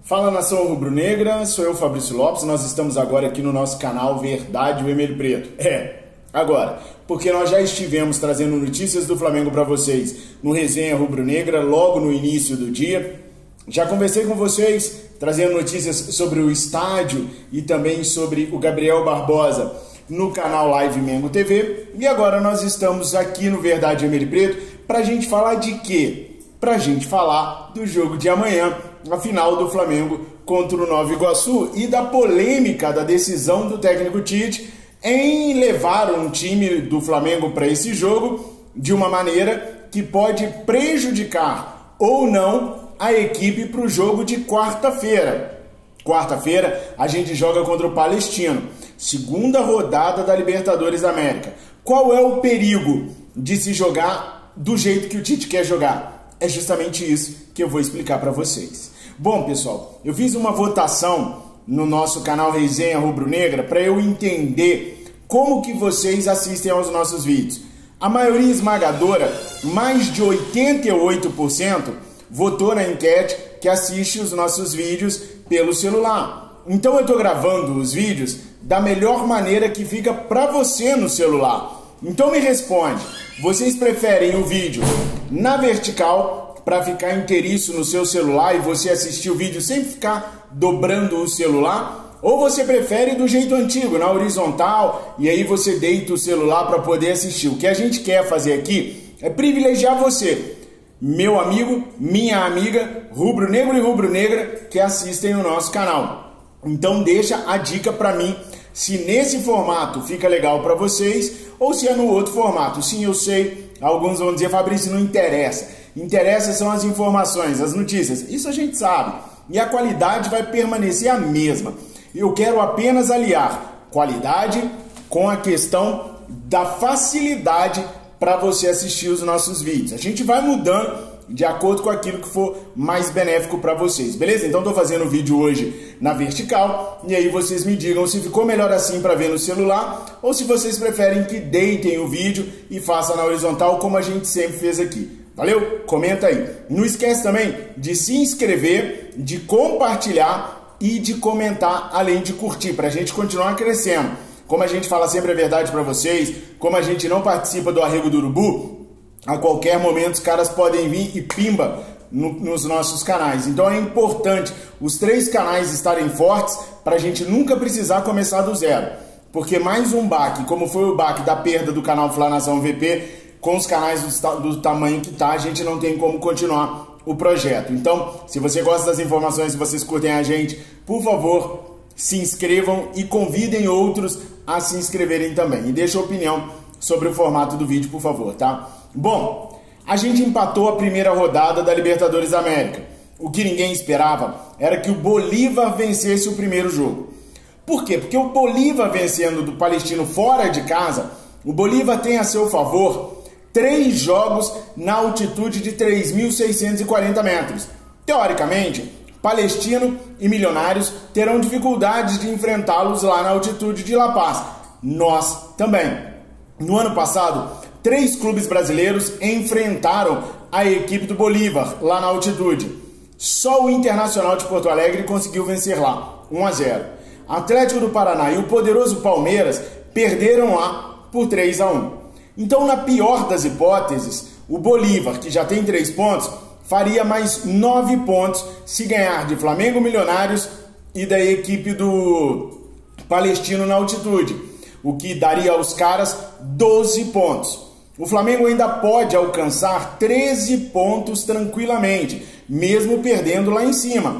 Fala, nação rubro-negra, sou eu, Fabrício Lopes. Nós estamos agora aqui no nosso canal Verdade Vermelho e Preto. Agora, porque nós já estivemos trazendo notícias do Flamengo para vocês no Resenha Rubro-Negra logo no início do dia. Já conversei com vocês, trazendo notícias sobre o estádio e também sobre o Gabriel Barbosa no canal Live Mengo TV. E agora nós estamos aqui no Verdade Vermelho e Preto para a gente falar de quê? Para a gente falar do jogo de amanhã, a final do Flamengo contra o Nova Iguaçu e da polêmica da decisão do técnico Tite em levar um time do Flamengo para esse jogo de uma maneira que pode prejudicar ou não a equipe para o jogo de quarta-feira. Quarta-feira a gente joga contra o Palestino, segunda rodada da Libertadores da América. Qual é o perigo de se jogar do jeito que o Tite quer jogar? É justamente isso que eu vou explicar para vocês. Bom, pessoal, eu fiz uma votação no nosso canal Resenha Rubro-Negra para eu entender como que vocês assistem aos nossos vídeos. A maioria esmagadora, mais de 88%, votou na enquete que assiste os nossos vídeos pelo celular. Então eu estou gravando os vídeos da melhor maneira que fica para você no celular. Então me responde, vocês preferem o vídeo na vertical para ficar inteiriço no seu celular e você assistir o vídeo sem ficar dobrando o celular? Ou você prefere do jeito antigo, na horizontal, e aí você deita o celular para poder assistir? O que a gente quer fazer aqui é privilegiar você, meu amigo, minha amiga, rubro-negro e rubro-negra que assistem o nosso canal. Então deixa a dica para mim se nesse formato fica legal para vocês ou se é no outro formato. Sim, eu sei, alguns vão dizer, Fabrício, não interessa. Interessa são as informações, as notícias. Isso a gente sabe. E a qualidade vai permanecer a mesma. Eu quero apenas aliar qualidade com a questão da facilidade para você assistir os nossos vídeos. A gente vai mudando de acordo com aquilo que for mais benéfico para vocês, beleza? Então estou fazendo o vídeo hoje na vertical e aí vocês me digam se ficou melhor assim para ver no celular ou se vocês preferem que deitem o vídeo e façam na horizontal como a gente sempre fez aqui. Valeu? Comenta aí. Não esquece também de se inscrever, de compartilhar e de comentar, além de curtir, para a gente continuar crescendo. Como a gente fala sempre a verdade para vocês, como a gente não participa do Arrego do Urubu, a qualquer momento os caras podem vir e pimba nos nossos canais. Então é importante os 3 canais estarem fortes para a gente nunca precisar começar do zero. Porque mais um baque, como foi o baque da perda do canal Flanação VP, com os canais do tamanho que tá, a gente não tem como continuar o projeto. Então, se você gosta das informações, se vocês curtem a gente, por favor, se inscrevam e convidem outros a se inscreverem também. E deixa a opinião sobre o formato do vídeo, por favor, tá? Bom, a gente empatou a primeira rodada da Libertadores da América. O que ninguém esperava era que o Bolívar vencesse o primeiro jogo. Por quê? Porque o Bolívar vencendo do Palestino fora de casa, o Bolívar tem a seu favor 3 jogos na altitude de 3.640 metros. Teoricamente, Palestino e Milionários terão dificuldades de enfrentá-los lá na altitude de La Paz. Nós também. No ano passado, 3 clubes brasileiros enfrentaram a equipe do Bolívar lá na altitude. Só o Internacional de Porto Alegre conseguiu vencer lá, 1-0. Atlético do Paraná e o poderoso Palmeiras perderam lá por 3-1. Então, na pior das hipóteses, o Bolívar, que já tem 3 pontos, faria mais 9 pontos se ganhar de Flamengo, Milionários e da equipe do Palestino na altitude, o que daria aos caras 12 pontos. O Flamengo ainda pode alcançar 13 pontos tranquilamente, mesmo perdendo lá em cima.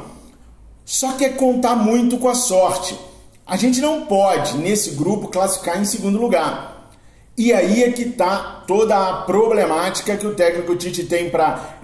Só que é contar muito com a sorte. A gente não pode, nesse grupo, classificar em segundo lugar. E aí é que está toda a problemática que o técnico Tite tem para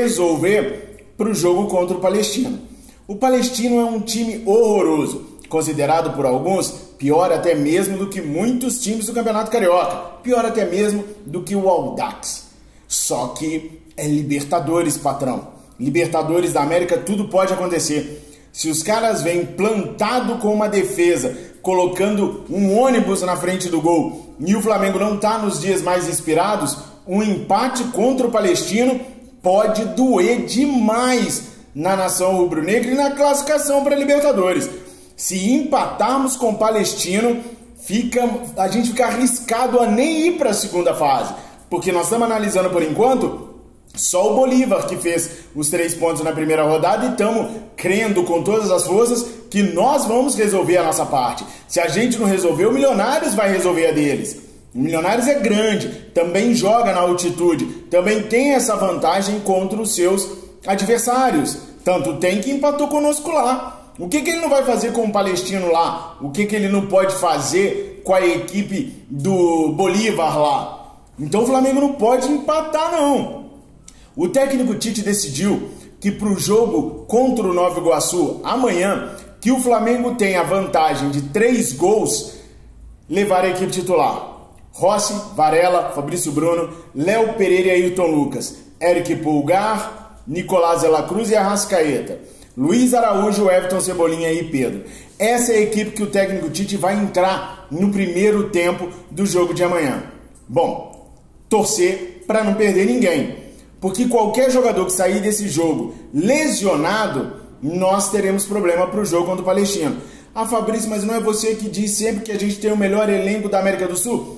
resolver para o jogo contra o Palestino. O Palestino é um time horroroso, considerado por alguns pior até mesmo do que muitos times do Campeonato Carioca, pior até mesmo do que o Audax. Só que é Libertadores, patrão. Libertadores da América, tudo pode acontecer. Se os caras vêm plantado com uma defesa, colocando um ônibus na frente do gol, e o Flamengo não está nos dias mais inspirados, um empate contra o Palestino pode doer demais na nação rubro-negra e na classificação para a Libertadores. Se empatarmos com o Palestino, a gente fica arriscado a nem ir para a segunda fase, porque nós estamos analisando por enquanto só o Bolívar que fez os 3 pontos na primeira rodada e estamos crendo com todas as forças que nós vamos resolver a nossa parte. Se a gente não resolver, o Milionários vai resolver a deles. O Milionários é grande, também joga na altitude, também tem essa vantagem contra os seus adversários. Tanto tem que empatou conosco lá. O que ele não vai fazer com o Palestino lá? O que ele não pode fazer com a equipe do Bolívar lá? Então o Flamengo não pode empatar, não. O técnico Tite decidiu que para o jogo contra o Nova Iguaçu, amanhã, que o Flamengo tem a vantagem de 3 gols, levar a equipe titular. Rossi, Varela, Fabrício Bruno, Léo Pereira e Ayrton Lucas, Eric Pulgar, Nicolás de la Cruz e Arrascaeta, Luiz Araújo, Everton Cebolinha e Pedro. Essa é a equipe que o técnico Tite vai entrar no primeiro tempo do jogo de amanhã. Bom, torcer para não perder ninguém, porque qualquer jogador que sair desse jogo lesionado, nós teremos problema para o jogo contra o Palestino. Ah, Fabrício, mas não é você que diz sempre que a gente tem o melhor elenco da América do Sul?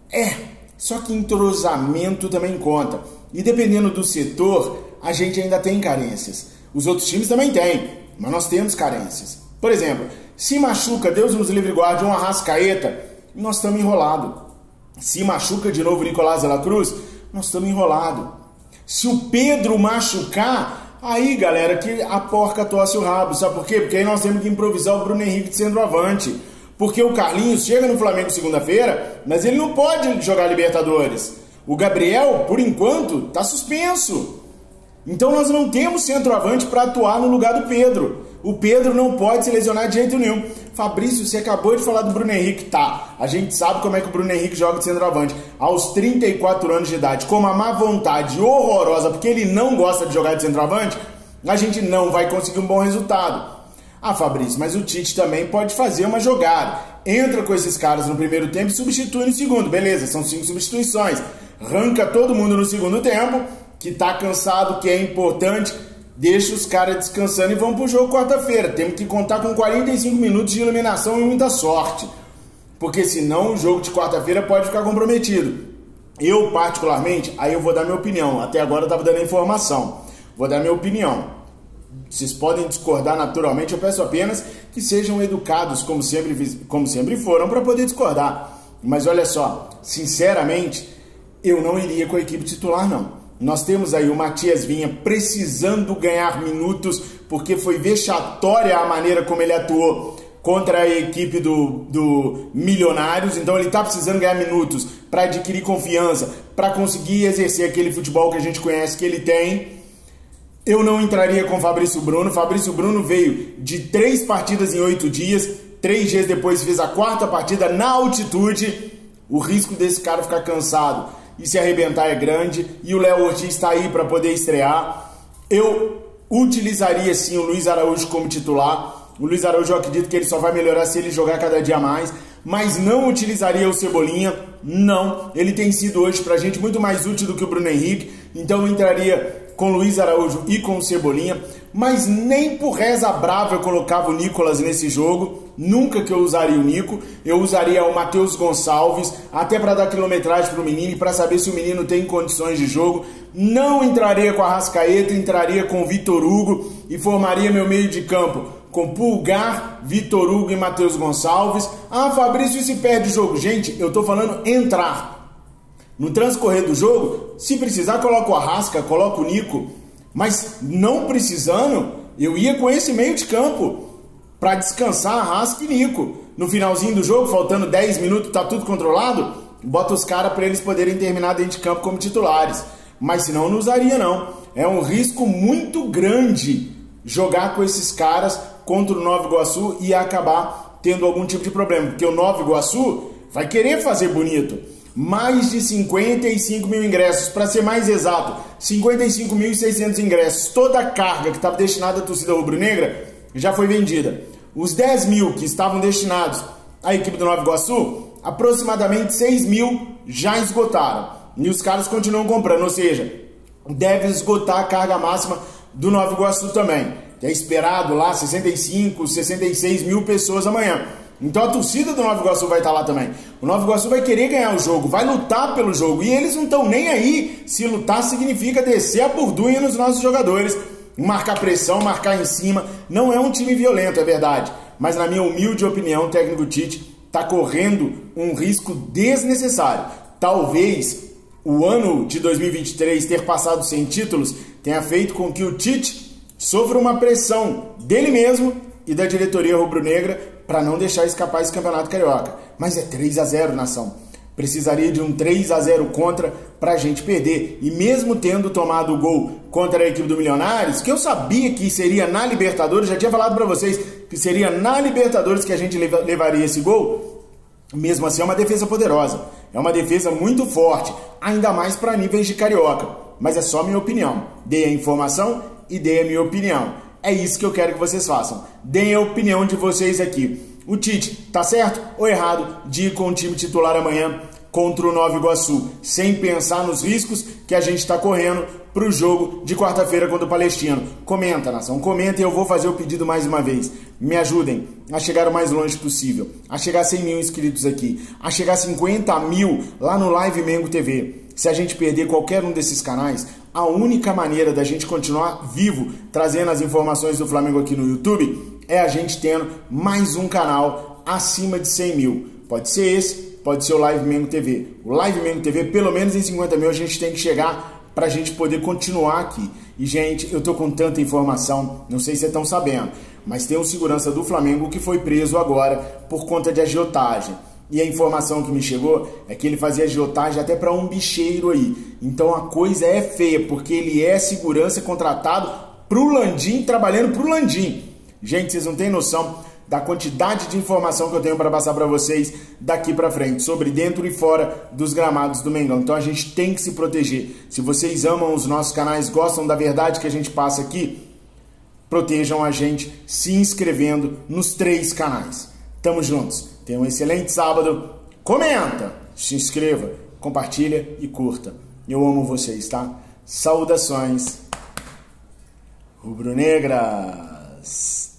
Só que entrosamento também conta. E dependendo do setor, a gente ainda tem carências. Os outros times também têm, mas nós temos carências. Por exemplo, se machuca, Deus nos livre e guarde, um Arrascaeta, nós estamos enrolados. Se machuca de novo o Nicolás de la Cruz, nós estamos enrolados. Se o Pedro machucar, aí, galera, que a porca torce o rabo. Sabe por quê? Porque aí nós temos que improvisar o Bruno Henrique de centroavante. Porque o Carlinhos chega no Flamengo segunda-feira, mas ele não pode jogar Libertadores. O Gabriel, por enquanto, está suspenso. Então nós não temos centroavante para atuar no lugar do Pedro. O Pedro não pode se lesionar de jeito nenhum. Fabrício, você acabou de falar do Bruno Henrique. Tá, a gente sabe como é que o Bruno Henrique joga de centroavante. Aos 34 anos de idade, com uma má vontade horrorosa, porque ele não gosta de jogar de centroavante, a gente não vai conseguir um bom resultado. Ah, Fabrício, mas o Tite também pode fazer uma jogada. Entra com esses caras no primeiro tempo e substitui no segundo. Beleza, são 5 substituições. Arranca todo mundo no segundo tempo, que tá cansado, que é importante. Deixa os caras descansando e vão pro jogo quarta-feira. Temos que contar com 45 minutos de iluminação e muita sorte. Porque senão o jogo de quarta-feira pode ficar comprometido. Eu, particularmente, aí eu vou dar minha opinião. Até agora eu tava dando informação. Vou dar minha opinião. Vocês podem discordar naturalmente, eu peço apenas que sejam educados, como sempre foram, para poder discordar. Mas olha só, sinceramente, eu não iria com a equipe titular, não. Nós temos aí o Matias Vinha precisando ganhar minutos, porque foi vexatória a maneira como ele atuou contra a equipe do Milionários. Então ele está precisando ganhar minutos para adquirir confiança, para conseguir exercer aquele futebol que a gente conhece que ele tem. Eu não entraria com Fabrício Bruno. Fabrício Bruno veio de 3 partidas em 8 dias. 3 dias depois fez a 4ª partida na altitude. O risco desse cara ficar cansado e se arrebentar é grande. E o Léo Ortiz está aí para poder estrear. Eu utilizaria sim o Luiz Araújo como titular. O Luiz Araújo, eu acredito que ele só vai melhorar se ele jogar cada dia mais. Mas não utilizaria o Cebolinha. Não. Ele tem sido hoje pra gente muito mais útil do que o Bruno Henrique. Então eu entraria com o Luiz Araújo e com o Cebolinha, mas nem por reza brava eu colocava o Nicolas nesse jogo, nunca que eu usaria o Nico, eu usaria o Matheus Gonçalves, até para dar quilometragem para o menino e para saber se o menino tem condições de jogo. Não entraria com a Arrascaeta, entraria com o Vitor Hugo e formaria meu meio de campo com Pulgar, Vitor Hugo e Matheus Gonçalves. Ah, Fabrício, se perde o jogo. Gente, eu tô falando entrar. No transcorrer do jogo, se precisar, coloca o Arrasca, coloca o Nico. Mas não precisando, eu ia com esse meio de campo para descansar Arrasca e Nico. No finalzinho do jogo, faltando 10 minutos, tá tudo controlado, bota os caras para eles poderem terminar dentro de campo como titulares. Mas senão eu não usaria, não. É um risco muito grande jogar com esses caras contra o Nova Iguaçu e acabar tendo algum tipo de problema. Porque o Nova Iguaçu vai querer fazer bonito. Mais de 55 mil ingressos, para ser mais exato, 55.600 ingressos. Toda a carga que estava destinada à torcida rubro-negra já foi vendida. Os 10 mil que estavam destinados à equipe do Nova Iguaçu, aproximadamente 6 mil já esgotaram. E os caras continuam comprando, ou seja, deve esgotar a carga máxima do Nova Iguaçu também. É esperado lá 65, 66 mil pessoas amanhã. Então a torcida do Nova Iguaçu vai estar lá também. O Nova Iguaçu vai querer ganhar o jogo, vai lutar pelo jogo. E eles não estão nem aí se lutar significa descer a bordunha nos nossos jogadores, marcar pressão, marcar em cima. Não é um time violento, é verdade. Mas na minha humilde opinião, o técnico Tite está correndo um risco desnecessário. Talvez o ano de 2023 ter passado sem títulos tenha feito com que o Tite sofra uma pressão dele mesmo e da diretoria rubro-negra para não deixar escapar esse campeonato carioca. Mas é 3-0, nação. Precisaria de um 3-0 contra para a gente perder. E mesmo tendo tomado o gol contra a equipe do Milionários, que eu sabia que seria na Libertadores, já tinha falado para vocês que seria na Libertadores que a gente levaria esse gol, mesmo assim é uma defesa poderosa. É uma defesa muito forte, ainda mais para níveis de carioca. Mas é só minha opinião. Dei a informação e dei a minha opinião. É isso que eu quero que vocês façam. Deem a opinião de vocês aqui. O Tite, tá certo ou errado de ir com o time titular amanhã contra o Nova Iguaçu, sem pensar nos riscos que a gente está correndo para o jogo de quarta-feira contra o Palestino? Comenta, nação, comenta, e eu vou fazer o pedido mais uma vez. Me ajudem a chegar o mais longe possível, a chegar a 100 mil inscritos aqui, a chegar a 50 mil lá no Live Mengo TV. Se a gente perder qualquer um desses canais, a única maneira da gente continuar vivo, trazendo as informações do Flamengo aqui no YouTube, é a gente tendo mais um canal acima de 100 mil. Pode ser esse, pode ser o Live Mengo TV. O Live Mengo TV, pelo menos em 50 mil, a gente tem que chegar para a gente poder continuar aqui. E, gente, eu tô com tanta informação, não sei se vocês estão sabendo, mas tem um segurança do Flamengo que foi preso agora por conta de agiotagem. E a informação que me chegou é que ele fazia agiotagem até para um bicheiro aí. Então a coisa é feia, porque ele é segurança contratado pro Landim, trabalhando pro Landim. Gente, vocês não têm noção da quantidade de informação que eu tenho para passar para vocês daqui para frente, sobre dentro e fora dos gramados do Mengão. Então a gente tem que se proteger. Se vocês amam os nossos canais, gostam da verdade que a gente passa aqui, protejam a gente se inscrevendo nos 3 canais. Tamo juntos. Tenha um excelente sábado. Comenta, se inscreva, compartilha e curta. Eu amo vocês, tá? Saudações rubro-negras.